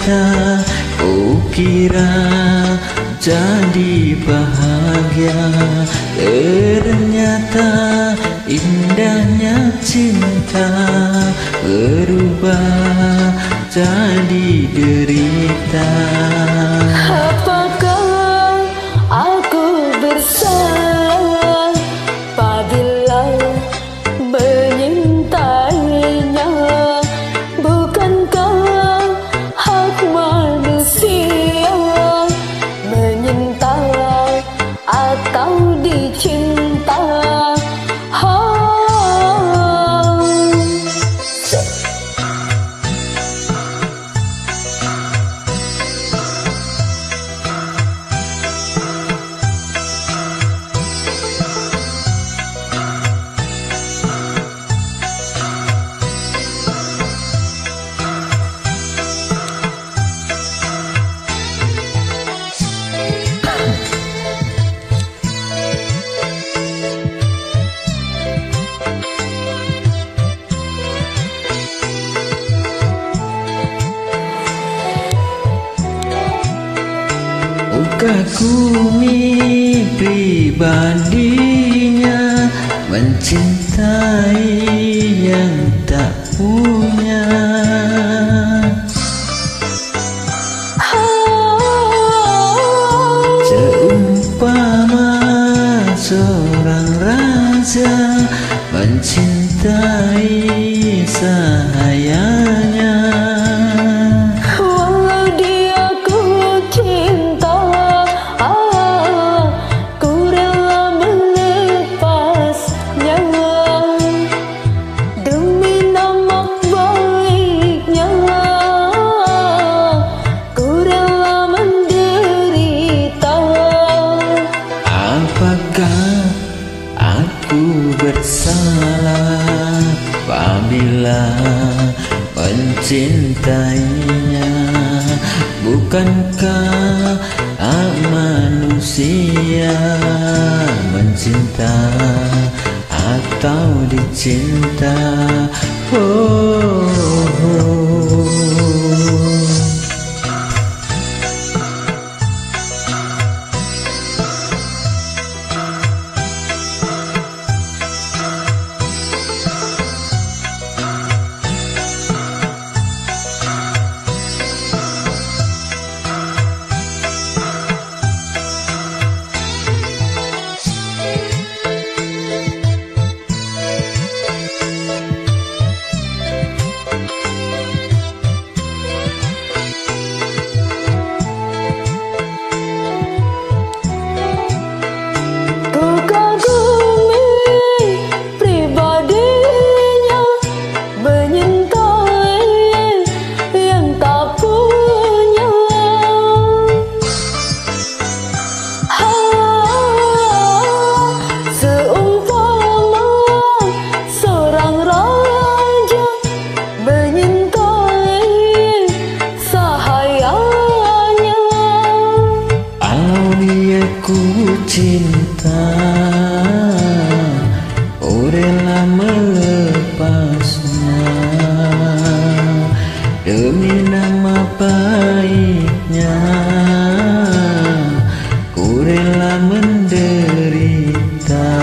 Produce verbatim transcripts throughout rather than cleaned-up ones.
cinta, kukira jadi bahagia. Ternyata indahnya cinta berubah jadi derita. Apakah aku bersalah apabila menyintainya? Bukankah hak manusia menyinta atau dicinta? Kagumi pribadinya, mencintai yang tak punya. Seumpama seorang raja mencintai sahayanya. Aku bersalah apabila mencintainya. Bukankah hak manusia mencinta atau dicinta? Oh, oh. Ku cinta, oh rela melepasnya demi nama baiknya. Ku rela menderita.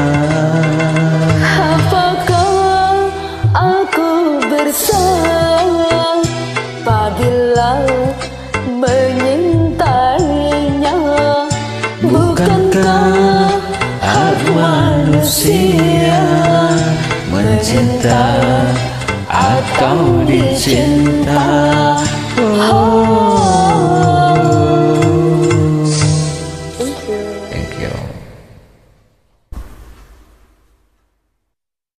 Apakah aku bersalah apabila menyintainya? Bukankah hak manusia mencinta atau dicinta? Oh.